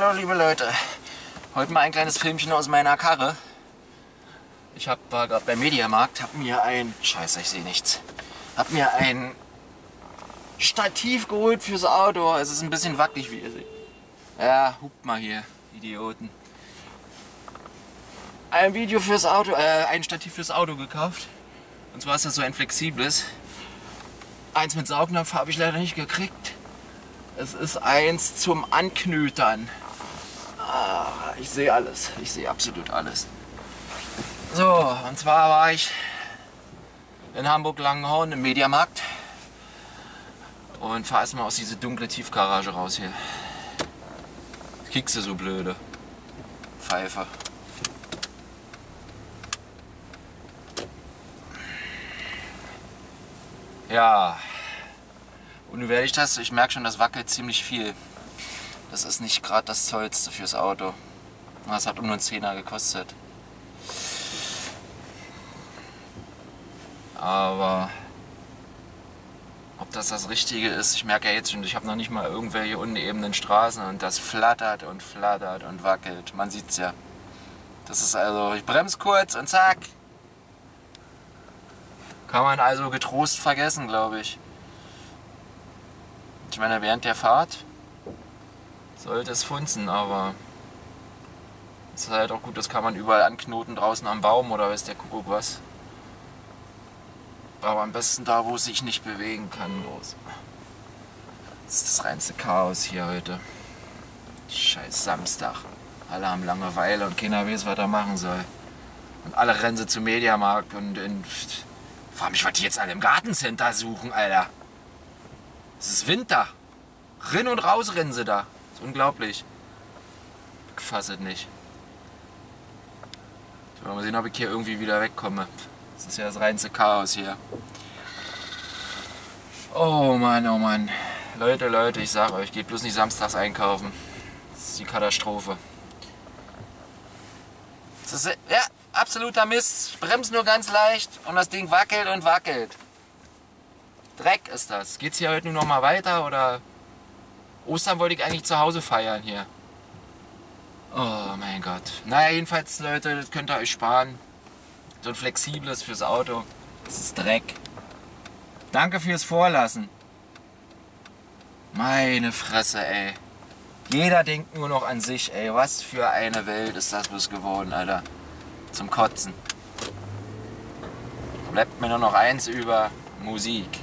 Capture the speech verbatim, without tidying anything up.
Hallo liebe Leute, heute mal ein kleines Filmchen aus meiner Karre. Ich hab, war gerade beim Mediamarkt, hab mir ein, scheiße ich sehe nichts, hab mir ein Stativ geholt fürs Auto. Es ist ein bisschen wackelig, wie ihr seht. Ja, hupt mal hier, Idioten. Ein Video fürs Auto, äh, ein Stativ fürs Auto gekauft. Und zwar ist das so ein flexibles. Eins mit Saugnapf habe ich leider nicht gekriegt. Es ist eins zum Anknütern. Ah, ich sehe alles. Ich sehe absolut alles. So, und zwar war ich in Hamburg-Langenhorn im Mediamarkt und fahre erstmal aus dieser dunklen Tiefgarage raus hier. Kickst du so blöde Pfeife. Ja. Und nun werde ich das, ich merke schon, das wackelt ziemlich viel. Das ist nicht gerade das Tollste fürs Auto. Das hat um nur einen Zehner gekostet. Aber ob das das Richtige ist, ich merke ja jetzt schon, ich habe noch nicht mal irgendwelche unebenen Straßen und das flattert und flattert und wackelt. Man sieht es ja. Das ist also, ich bremse kurz und zack. Kann man also getrost vergessen, glaube ich. Ich meine, während der Fahrt sollte es funzen, aber es ist halt auch gut, das kann man überall anknoten, draußen am Baum oder weiß der Kuckuck was. Aber am besten da, wo es sich nicht bewegen kann. Das ist das reinste Chaos hier heute. Scheiß Samstag. Alle haben Langeweile und keiner weiß, was er machen soll. Und alle rennen sie zum Mediamarkt und in... Frag mich, was die jetzt alle im Gartencenter suchen, Alter. Es ist Winter. Rinn und raus rennen sie da. Das ist unglaublich. Ich fasse es nicht. Ich will mal sehen, ob ich hier irgendwie wieder wegkomme. Das ist ja das reinste Chaos hier. Oh Mann, oh Mann. Leute, Leute, ich sag euch, geht bloß nicht samstags einkaufen. Das ist die Katastrophe. Das ist, ja, absoluter Mist. Bremst nur ganz leicht und das Ding wackelt und wackelt. Dreck ist das. Geht's hier heute nur noch mal weiter oder Ostern wollte ich eigentlich zu Hause feiern hier. Oh mein Gott. Naja, jedenfalls Leute, das könnt ihr euch sparen. So ein flexibles fürs Auto. Das ist Dreck. Danke fürs Vorlassen. Meine Fresse, ey. Jeder denkt nur noch an sich, ey. Was für eine Welt ist das bloß geworden, Alter. Zum Kotzen. Bleibt mir nur noch eins über: Musik.